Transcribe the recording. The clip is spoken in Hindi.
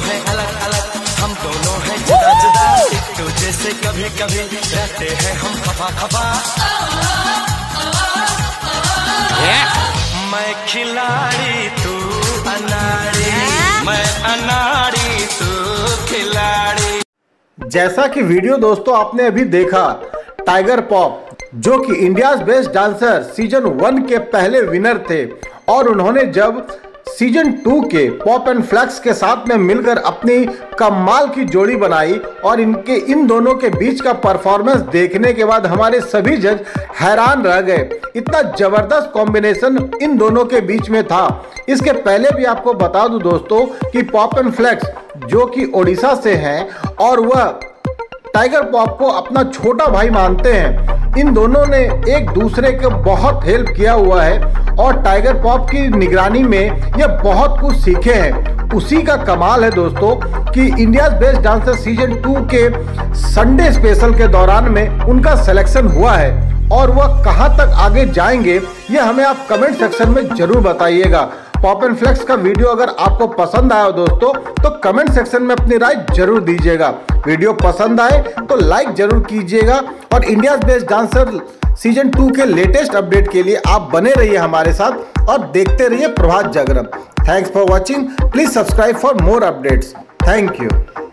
हैं अलग अलग, हम दोनों हैं जुदा जुदा, एक दूसरे से कभी कभी रहते हैं हम खफा खफा। मैं खिलाड़ी तू अनाड़ी, मैं अनाड़ी तू खिलाड़ी। जैसा कि वीडियो दोस्तों आपने अभी देखा, टाइगर पॉप जो कि इंडियाज बेस्ट डांसर सीजन 1 के पहले विनर थे और उन्होंने जब सीजन 2 के पॉप एंड फ्लेक्स के साथ में मिलकर अपनी कमाल की जोड़ी बनाई और इन दोनों के बीच का परफॉर्मेंस देखने के बाद हमारे सभी जज हैरान रह गए। इतना जबरदस्त कॉम्बिनेशन इन दोनों के बीच में था। इसके पहले भी आपको बता दूं दोस्तों कि पॉप एंड फ्लेक्स जो कि ओडिशा से हैं और वह टाइगर पॉप को अपना छोटा भाई मानते हैं। इन दोनों ने एक दूसरे को बहुत हेल्प किया हुआ है और टाइगर पॉप की निगरानी में ये बहुत कुछ सीखे हैं। उसी का कमाल है दोस्तों कि इंडियाज बेस्ट डांसर सीजन 2 के संडे स्पेशल के दौरान में उनका सिलेक्शन हुआ है और वह कहां तक आगे जाएंगे ये हमें आप कमेंट सेक्शन में जरूर बताइएगा। पॉप एंड फ्लेक्स का वीडियो अगर आपको पसंद आया दोस्तों तो कमेंट सेक्शन में अपनी राय जरूर दीजिएगा। वीडियो पसंद आए तो लाइक जरूर कीजिएगा और इंडियाज बेस्ट डांसर सीजन 2 के लेटेस्ट अपडेट के लिए आप बने रहिए हमारे साथ और देखते रहिए Prabhat Jagran. Thanks for watching. Please subscribe for more updates. Thank you.